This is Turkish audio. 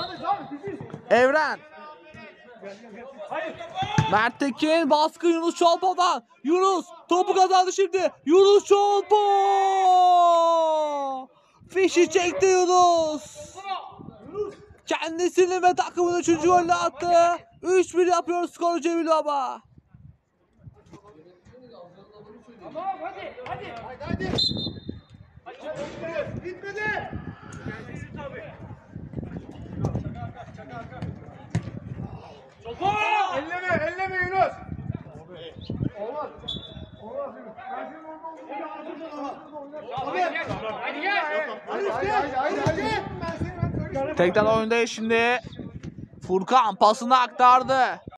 Evren. Mert Tekin baskı Yunus Çolpa'dan. Yunus topu kazandı şimdi. Yunus Çolpa. Fişi çekti Yunus. Kendisini ve takımın 3. golünü attı. 3-1 yapıyor skoru Cemil Baba. Tamam hadi. Hadi. Gitmedi. Elleme Yunus. Olmaz. Hadi gel. Tekrar oyundayız şimdi. Furkan pasını aktardı.